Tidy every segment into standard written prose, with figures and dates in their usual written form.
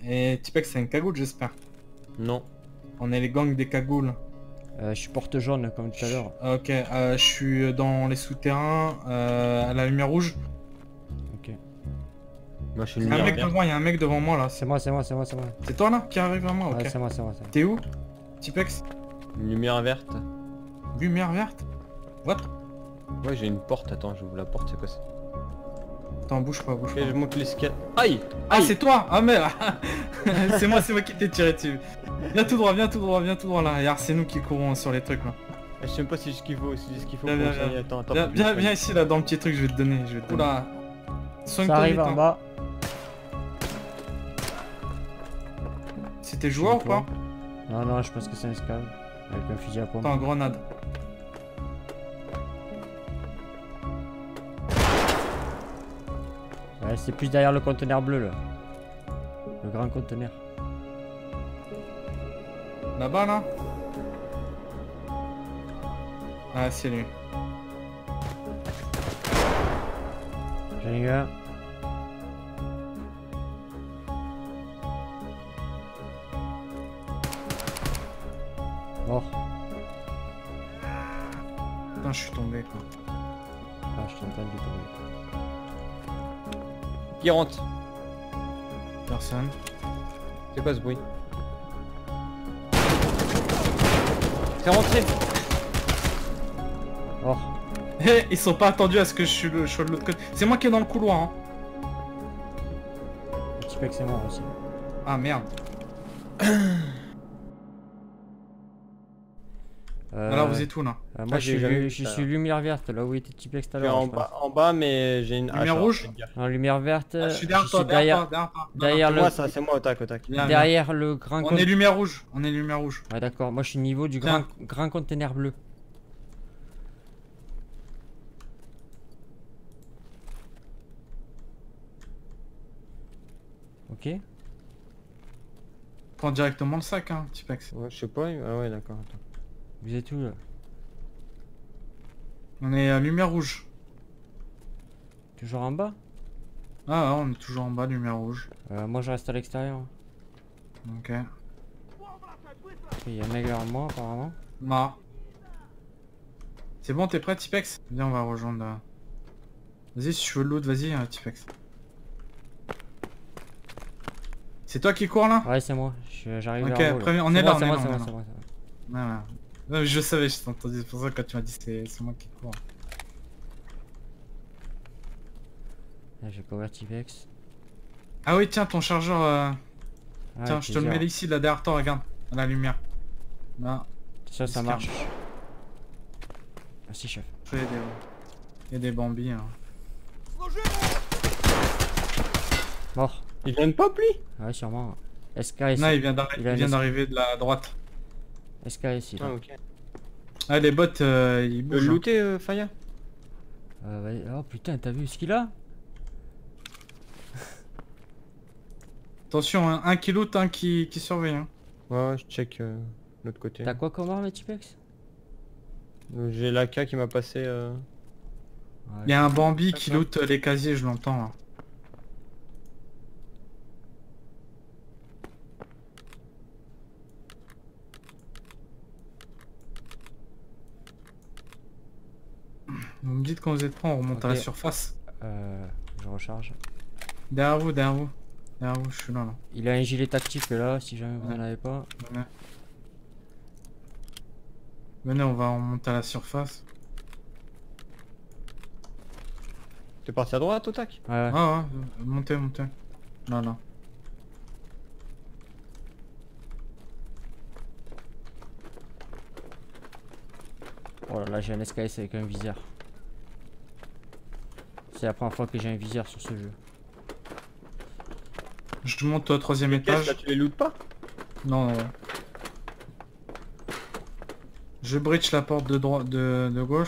Et Tipex, c'est une cagoule, j'espère. Non. On est les gangs des cagoules. Je suis porte jaune comme tout à l'heure. Ok, je suis dans les souterrains, à la lumière rouge. Ok. Moi je suis Il une y a un lumière mec verte. devant, il y a un mec devant moi là. C'est moi, c'est moi, c'est moi, c'est moi. C'est toi là qui arrive à moi? Ok. Ouais, c'est moi, c'est moi, c'est moi. T'es où? Tipex? Une lumière verte. Lumière verte? What? Ouais, j'ai une porte. Attends, j'ouvre la porte, c'est quoi ça? Attends, bouge pas, bouge Ok, je pas. monte l'escalier. Aïe! Ah, Aïe! c'est toi! Ah merde! C'est moi qui t'ai tiré dessus. Viens tout droit, viens tout droit, viens tout droit là. Regarde, c'est nous qui courons sur les trucs là. Je sais même pas si j'ai ce qu'il faut, si j'ai ce qu'il faut Viens, pour viens, essayer. viens. Attends, attends. Viens ici là dans le petit truc, je vais te donner. Oula! Ça Soigne-toi arrive vite, en hein. bas. C'était joueur ou pas? Non, non, je pense que c'est un scav. Avec un fusil à pompe. Attends, grenade. Ouais, c'est plus derrière le conteneur bleu là. Le grand conteneur. Là-bas là? Ah, c'est lui. J'en ai eu un. Mort. Putain, je suis tombé quoi. Ah, je suis en train de tomber. Qui rentre? Personne. C'est quoi ce bruit? C'est rentré! Mort. Eh, ils sont pas attendus à ce que je sois de l'autre côté. C'est moi qui est dans le couloir hein. Le petit pec c'est mort aussi. Ah merde. Alors vous êtes où là? Moi j'ai jamais vu je ça, suis lumière verte là où était Tipex tout à Je suis l'heure. en bas, mais j'ai une Lumière hache, rouge? alors, fais gaffe. En lumière verte. Ah, je suis derrière toi, derrière, derrière toi. derrière C'est le, moi ça, c'est moi au tac au tac. Viens, viens. derrière le grand On est lumière rouge, on est lumière rouge. Ouais d'accord, moi je suis au niveau du Tiens. grand conteneur bleu. Ok. Prends directement le sac hein, Tipex. Ouais, je sais pas, ah ouais d'accord, attends. Vous êtes où là? On est à lumière rouge. Toujours en bas? Ah ouais, on est toujours en bas, lumière rouge. Moi je reste à l'extérieur. Ok. Il y a un mec derrière moi apparemment. Ma. C'est bon, t'es prêt Tipex? Viens, on va rejoindre. Vas-y, si tu veux de l'autre, vas-y Tipex. C'est toi qui cours là? Ouais c'est moi, j'arrive Ok, vers vous, là. préviens, on C'est est là, moi, on est c'est là, moi, on est c'est là. moi, c'est moi. Ouais, ouais. Non, mais je savais, je t'ai entendu, c'est pour ça que quand tu m'as dit c'est moi qui cours. Là, j'ai couvert Tipex. Ah oui, tiens, ton chargeur, Ah, tiens, avec je te le plaisir. mets ici, là derrière toi, regarde, à la lumière. Là, Ça Discard. marche. Merci chef. il y a des bambis. Hein. Mort. Il vient de pop lui? Ouais sûrement. SK ici. Non, il vient Il a une d'arriver de la droite. SK ici là. Ah ok. Ah, les bots, ils bougent. Hein. Looter Faya? Ouais. Oh putain, t'as vu ce qu'il a? Attention, hein, un qui loot, un qui surveille. Hein. Ouais, je check l'autre côté. T'as quoi comme arme Tipex? J'ai l'AK qui m'a passé Ouais. Il y a un Bambi qui loot les casiers, je l'entends là. Vous me dites quand vous êtes prêts, on remonte à la Ok. surface. Je recharge. Derrière vous, derrière vous. Derrière vous, je suis là. Il a un gilet tactique là, si jamais vous en avez pas. Venez. Venez, on monter à la surface. T'es parti à droite au tac? Ouais. Ah ouais, montez, montez. Là, là. Oh là là, j'ai un SKS avec un viseur. C'est la première fois que j'ai un viseur sur ce jeu. Je monte au troisième Les caisses étage. là, tu les lootes pas? Non, non. Je breach la porte de droite, de gauche.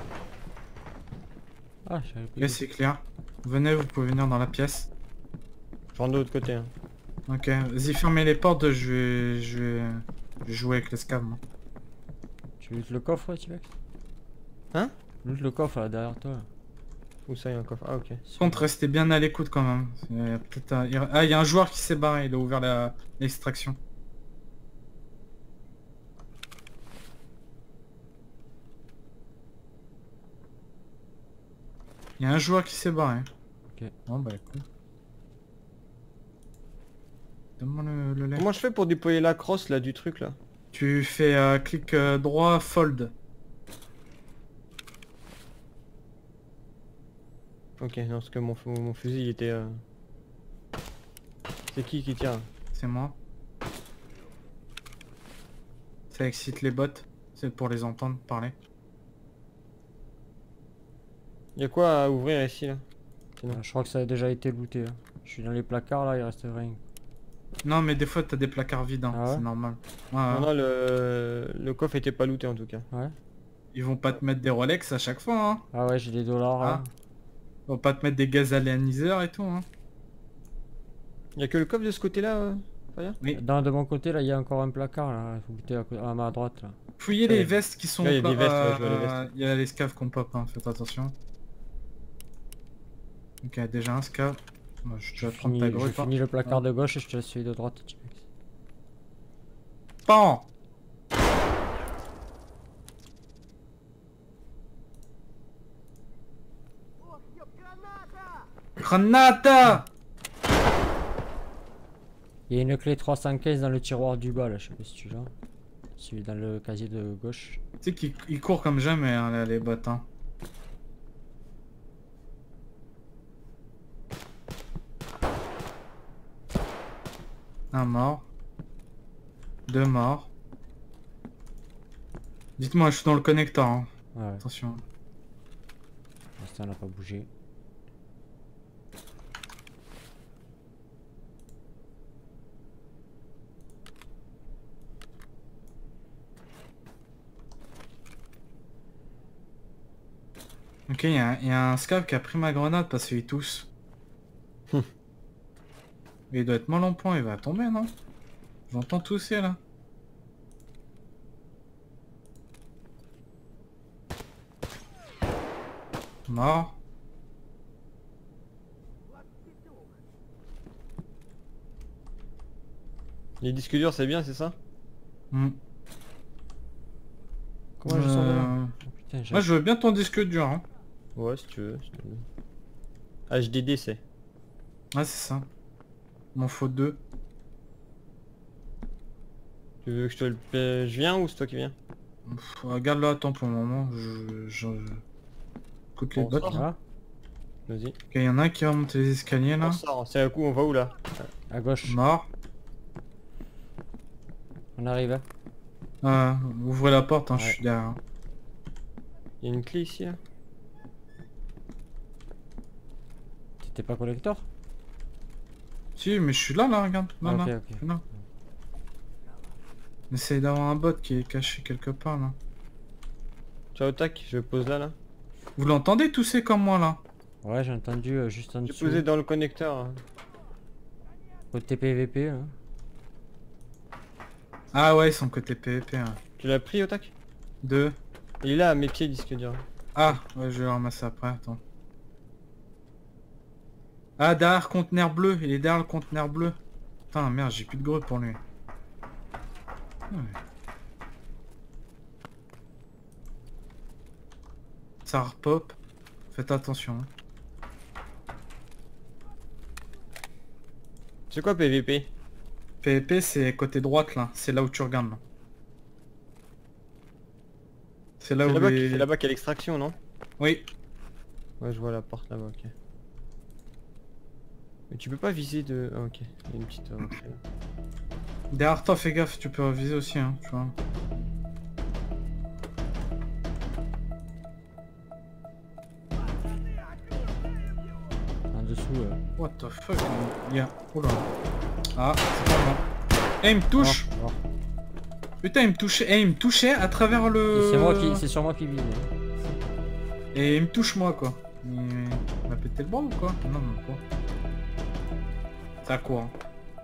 Ah, j'avais Ok, c'est clair. Venez, vous pouvez venir dans la pièce. Je rentre de l'autre côté. Hein. Ok, vas-y, fermez les portes, je vais jouer avec l'escave, moi. Tu loot le coffre, Tipex? Hein? Loot le coffre là derrière toi. Où ça, il y a un coffre? Ah, ok. Par contre, restez bien à l'écoute quand même. Ah, il y a un joueur qui s'est barré, il a ouvert l'extraction. Il y a un joueur qui s'est barré. Ok. Bon bah écoute. Donne-moi le lait. Comment je fais pour déployer la crosse là du truc là? Tu fais clic droit, fold. Ok, non, parce que mon fusil il était... C'est qui tire? C'est moi. Ça excite les bots. C'est pour les entendre parler. Y'a quoi à ouvrir ici là? Je crois que ça a déjà été looté. Hein. Je suis dans les placards là, il reste rien. Non mais des fois t'as des placards vides, hein, Ah ouais c'est normal. Ouais, Non, ouais. non, le coffre était pas looté en tout cas. Ouais. Ils vont pas te mettre des Rolex à chaque fois, hein. Ah ouais, j'ai des dollars là. Ah. Ils vont pas te mettre des gazaléaniseurs et tout, hein. Y'a que le coffre de ce côté là, Fire? Oui. De mon côté là, il y a encore un placard là. Il faut goûter à ma droite là. Fouillez Ouais. les vestes qui sont... Là, il y a des vestes, ouais, je vois les vestes. Il y a les scavs qu'on pop, hein, faites attention. Ok, déjà un scav. Moi, je vais prendre ta Je grue. finis le placard de gauche et je te laisse celui de droite. Tipex. Pan. Granata. Il y a une clé 315 dans le tiroir du bas là, je sais pas si tu l'as. Celui dans le casier de gauche. Tu sais qu'ils courent comme jamais, hein, là, les bots, hein. Un mort. Deux morts. Dites-moi, je suis dans le connecteur, hein. Ouais, ouais. Attention. Pour l'instant, elle n'a pas bougé. Ok, il y a un scav qui a pris ma grenade parce qu'il tousse. Mais il doit être mal en point, il va tomber, non? J'entends tousser là. Mort. Les disques durs c'est bien, c'est ça? Hmm. Comment je sors de là Euh, Oh, putain, j'ai... Moi je veux bien ton disque dur, hein. Ouais, si tu veux. Si tu veux. HDD c'est. Ah c'est ça. M'en faut deux. Tu veux que je viens ou c'est toi qui viens? Regarde-le, attends pour le moment. Écoute les On bots sort. là. Vas-y. Ok, il y en a un qui va monter les escaliers là. On sort, c'est à coup, on va où là? À gauche. Mort. On arrive. Ouvrez la porte, hein, je Ouais. suis derrière. Il y a une clé ici là? T'étais pas collector? Si, mais je suis là, regarde. Là, Ah, là. ok, Je ok. suis là. On essaye d'avoir un bot qui est caché quelque part là. Ciao tac, je pose là. Vous l'entendez tousser comme moi là? Ouais, j'ai entendu juste en J'ai dessous. posé dans le connecteur. Hein. Côté PVP. Hein. Ah ouais, ils sont côté PVP. Hein. Tu l'as pris au tac? Deux. Il est là à mes pieds disque dur. Ah, ouais, je vais le ramasser après, attends. Ah, derrière conteneur bleu, il est derrière le conteneur bleu. Putain, merde, j'ai plus de grue pour lui. Ouais. Ça repop. Faites attention. Hein. C'est quoi PVP? PVP, c'est côté droite là. C'est là où tu regardes là. C'est là C'est où là-bas les... c'est là-bas qu'il y a l'extraction, non? Oui. Ouais, je vois la porte là-bas, ok. Mais tu peux pas viser de... Ah, ok, il y a une petite... entrée. Derrière toi, fais gaffe, tu peux viser aussi, hein, tu vois. En dessous. What the fuck, il y a... Oula. Ah, c'est pas moi. Eh, il me touche. Mort, mort. Putain, il me touchait. Eh, il me touchait à travers Et le... c'est sur moi qui vise. Et il me touche moi, quoi. Il m'a pété le bras ou quoi? Non, non, quoi. Ça court. Hein.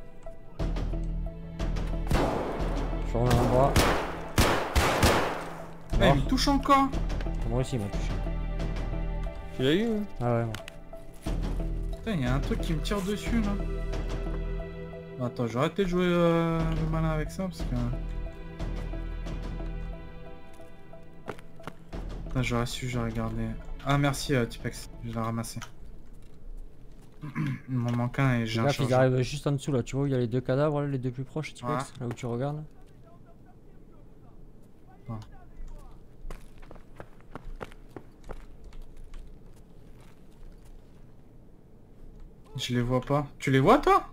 Je remets un bras. Eh, il me touche encore. Moi aussi il m'a touché. Tu l'as eu hein? Ah ouais, bon. Putain, il y a un truc qui me tire dessus là. Attends, j'ai arrêté de jouer le malin avec ça parce que... Putain, j'aurais su, j'aurais gardé. Ah merci Tipex, je l'ai ramassé. Il m'en manque un et j'ai un Regarde, ils chargeur. arrivent juste en dessous là, tu vois où il y a les deux cadavres, là, les deux plus proches, Tipex, Ouais. là où tu regardes. Je les vois pas. Tu les vois toi?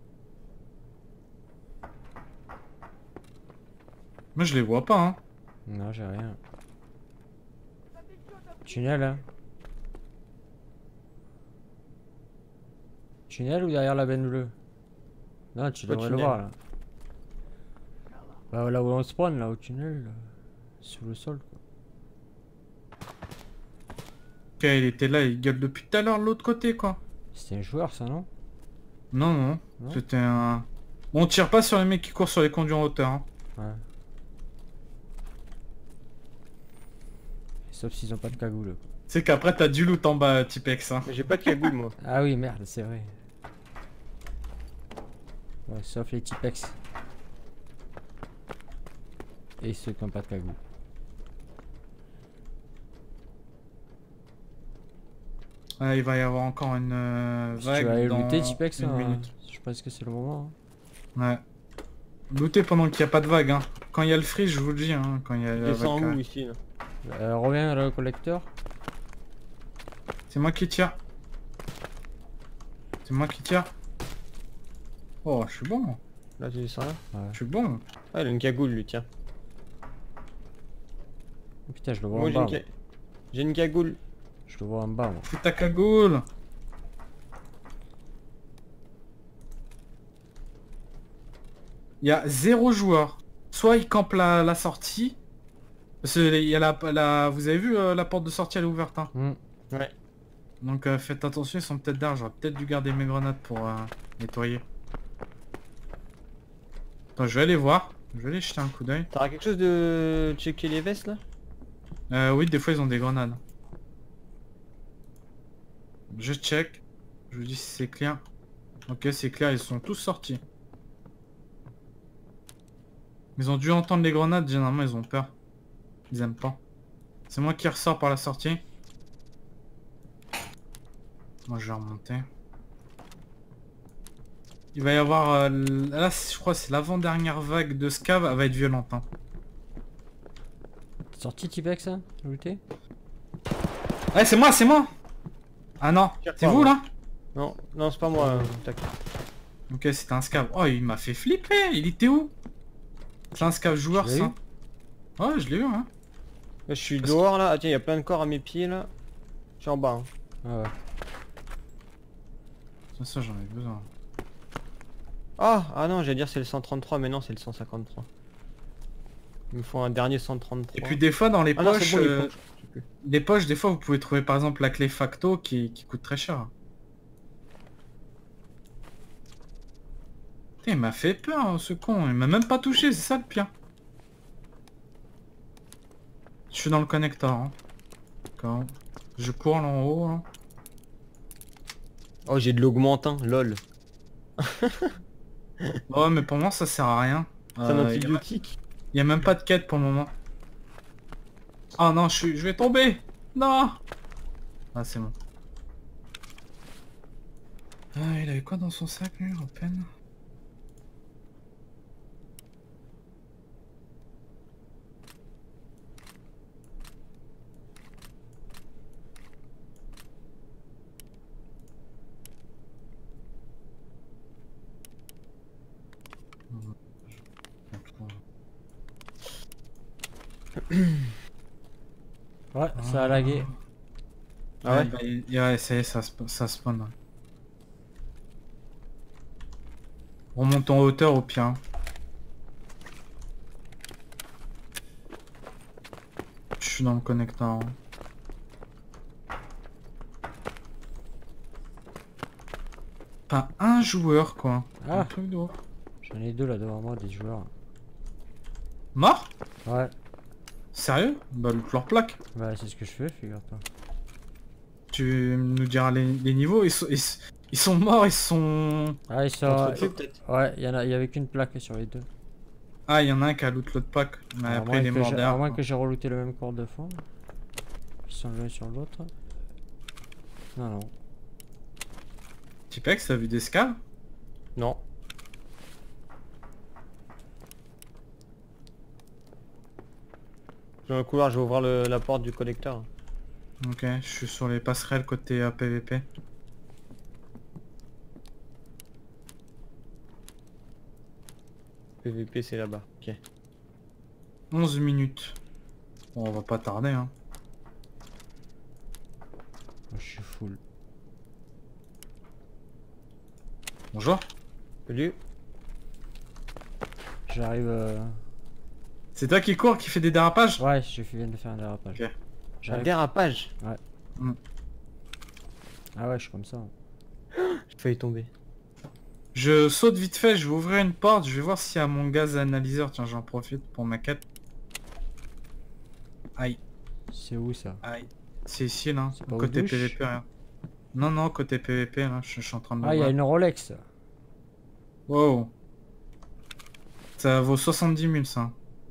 Moi je les vois pas hein. Non, j'ai rien. Tunnel, hein. Tunnel ou derrière la benne bleue? Non, tu Pas devrais le tunnel. voir là. Bah, là où on spawn, là au tunnel, là. Sous le sol quoi. Ok, il était là, il gueule depuis tout à l'heure de l'autre côté quoi. C'était un joueur ça, non? Non, non, Non. c'était un... Bon, on tire pas sur les mecs qui courent sur les conduits en hauteur hein. Ouais. Sauf s'ils ont pas de cagoule. Quoi. C'est qu'après t'as du loot en bas Tipex hein. Mais j'ai pas de cagoule moi. Ah oui, merde, c'est vrai. Ouais, sauf les Tipex. Et ceux qui ont pas de cagoule. Ah, il va y avoir encore une Si vague tu vas aller dans looter Tipex, une hein, minute. je pense que c'est le moment. Hein. Ouais. Looter pendant qu'il n'y a pas de vague hein. Quand il y a le free, je vous le dis hein, quand il y a Je la descends vague. où ici là? Reviens le collecteur. C'est moi qui tire. C'est moi qui tire. Oh, je suis bon. Là tu descends là? Ouais. Je suis bon. Ah il a une cagoule lui tiens. Oh, putain, je le vois Moi en j'ai bas. une, Moi. j'ai une cagoule. Je le vois en bas. Moi. C'est ta cagoule. Il y a 0 joueur. Soit il campe la sortie. Parce que il y a vous avez vu la porte de sortie elle est ouverte hein. Ouais. Donc faites attention, ils sont peut-être derrière. J'aurais peut-être dû garder mes grenades pour nettoyer. Attends, je vais aller voir. Je vais aller jeter un coup d'œil. T'auras quelque chose de checker les vestes là? Oui, des fois ils ont des grenades. Je check. Je vous dis si c'est clair. Ok, c'est clair, ils sont tous sortis. Ils ont dû entendre les grenades, généralement ils ont peur. Ils aiment pas. C'est moi qui ressors par la sortie. Moi je vais remonter. Il va y avoir... là je crois que c'est l'avant-dernière vague de scav, elle va être violente. Hein. T'es sorti Tipex, hein? Looté? Ouais c'est moi, c'est moi. Ah non, Tire c'est pas, vous moi. là? Non, non c'est pas moi. Tac. Ok, c'était un scav. Oh, il m'a fait flipper. Il était où? C'est un scav joueur, Tu l'as ça. eu Ouais, je l'ai eu, hein. Là, je suis Parce dehors là. Ah tiens, il y a plein de corps à mes pieds là. Je suis en bas. Hein. Ah ouais. Ça, j'en ai besoin. Ah non, j'allais dire c'est le 133, mais non, c'est le 153. Il me faut un dernier 133. Et puis des fois, dans les ah non, poches, c'est bon, les poches. Je sais plus. des poches, des fois, vous pouvez trouver par exemple la clé facto qui coûte très cher. Putain, il m'a fait peur, hein, ce con. Il m'a même pas touché, c'est ça le pire. Je suis dans le connecteur. Hein. D'accord. Je cours là en haut. Hein. Oh, j'ai de l'augmentin, lol. Ouais, mais pour moi, ça sert à rien. C'est un Il antibiotique. y a même pas de quête pour le moment. Oh non, je vais tomber. Non. Ah, c'est bon. Ah, il avait quoi dans son sac, lui, à peine? Ouais, ça a lagué. Ah ouais. bah, ouais, ça y est, ça spawn. Ouais. On monte en hauteur au pire. Hein. Je suis dans le connecteur. Hein. Pas un joueur quoi. Ah. Un truc de ouf. J'en ai deux là devant moi, des joueurs. Mort? Ouais, Sérieux? Bah loot leur plaque. bah c'est ce que je fais, figure-toi. Tu nous diras les niveaux. Ils sont morts, ils sont... Ah, ils sont... Contre-feu, peut-être. Ouais, il y avait qu'une plaque sur les deux. Ah, il y en a un qui a loot l'autre pack. Mais À après, il est moins que mort j'ai- derrière. à moins que j'ai relooté le même corps de fond. Ils sont l'un sur l'autre. Non, non. Tipex, t'as vu des scavs? Non. Dans le couloir, je vais ouvrir la porte du collecteur. Ok, je suis sur les passerelles côté PVP. PVP, c'est là-bas. Ok. 11 minutes. Bon, on va pas tarder, hein. Moi, je suis full. Bonjour. Salut. J'arrive... C'est toi qui cours, qui fait des dérapages? Ouais, viens de faire un dérapage. Ok. Un J'arrive... dérapage. Ah ouais, je suis comme ça. J'ai failli tomber. Je saute vite fait, je vais ouvrir une porte, je vais voir s'il y a mon gaz analyseur. Tiens, j'en profite pour ma quête. Aïe, C'est où ça? aïe. C'est ici, là. C'est pas aux Côté douches? PVP, rien. Non, non, côté PVP, là, je suis en train de Ah, il y a voir. une Rolex. Wow. Ça vaut 70 000, ça.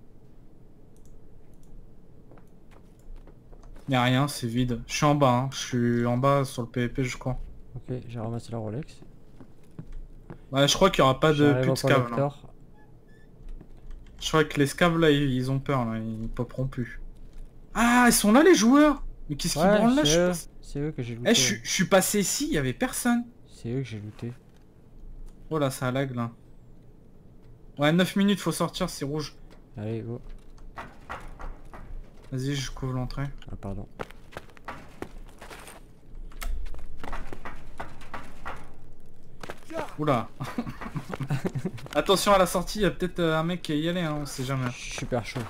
Y'a rien, c'est vide. Je suis en bas, hein. Je suis en bas sur le PVP, je crois. Ok, j'ai ramassé la Rolex. Ouais, je crois qu'il y aura pas de J'arrive plus au de scav, là. collector. Je crois que les scavs, là, ils ont peur, là. Ils popperont plus. Ah, ils sont là, les joueurs. Mais qu'est-ce qu'ils branlent là? Ouais, Je suis c'est eux que j'ai pas- looté. Eh, je suis passé ici, il y avait personne. C'est eux que j'ai looté. Oh là, ça lag, là. Ouais, 9 minutes, faut sortir, c'est rouge. Allez, go. Vas-y, je couvre l'entrée. Ah, pardon. Oula. Attention à la sortie, il y a peut-être un mec qui est y allé, hein, on sait jamais. Je suis super chaud.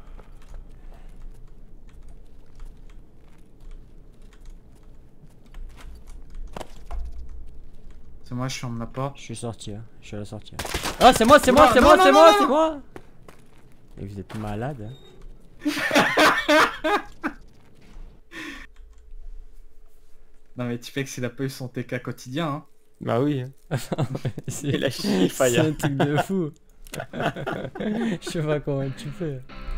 C'est moi, je ferme la porte. Je suis sorti, hein. Je suis à la sortie. Hein. Ah, c'est moi, c'est moi, Oula, c'est non, moi, non, c'est non, moi, non. c'est moi. Et vous êtes malade, hein. Non mais Tipex, il a pas eu son TK quotidien, hein. Bah oui. C'est Il a chié, c'est un Faya. truc de fou. Je sais pas comment tu fais.